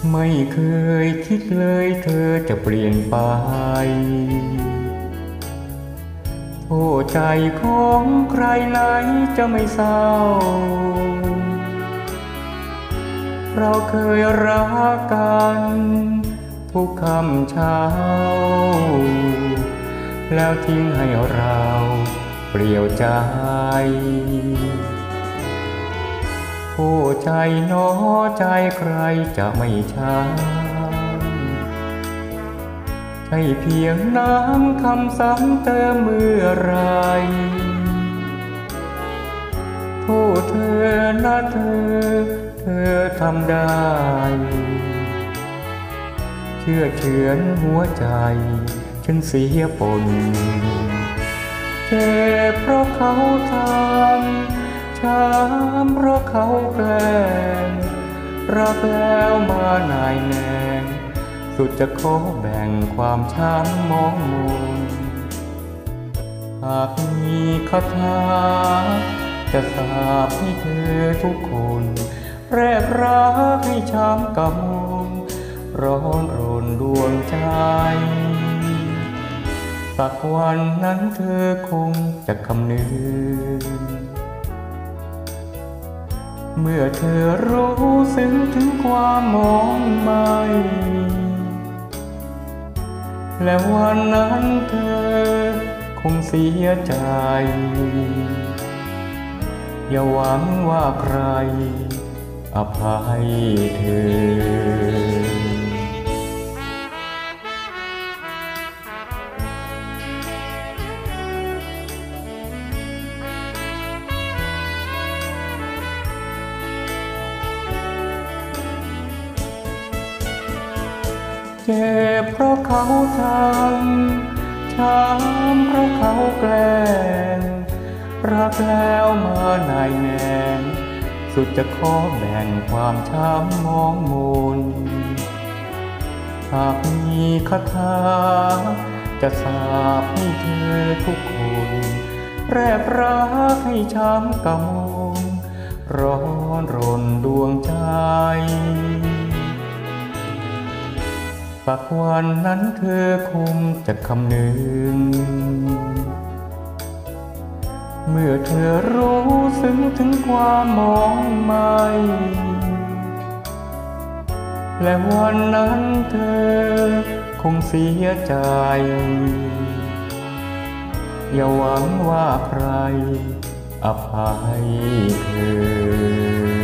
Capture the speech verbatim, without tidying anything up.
ไม่เคยคิดเลยเธอจะเปลี่ยนไปโอ้ใจของใครไหนจะไม่เศร้าเราเคยรักกันทุกคำเช้าแล้วทิ้งให้เราเปลี่ยวใจโอ้ใจน้อใจใครจะไม่ช้ำใช่เพียงน้ำคำซ้ำเติมเมื่อไรโอ้เธอนะเธอเธอทำได้เชื่อเฉือนหัวใจฉันเสียปนเจ็บเพราะเขาทำช้ำเพราะเขาแกล้งรักแล้วมานายแนงสุดจะขอแบ่งความช้ำมองมนหากมีคาถาจะสาบให้เธอทุกคนแรกรักให้ช้ำกำมลร้อนรนดวงใจสักวันนั้นเธอคงจะคำนึงเมื่อเธอรู้ซึ้งถึงความมองไม่และวันนั้นเธอคงเสียใจอย่าหวังว่าใครอภัยเธอเจ็บเพราะเขาทำช้ำเพราะเขาแกล้งรักแล้วมานายแนงสุดจะขอแบ่งความช้ำมองมนหากมีคาถาจะสาบให้เธอทุกคนแรกรักให้ช้ำกำมลร้อนรนดวงใจสักวันนั้นเธอคงจะคำนึงเมื่อเธอรู้ซึ้งถึงความมองไม่และวันนั้นเธอคงเสียใจอย่าหวังว่าใครอภัยเธอ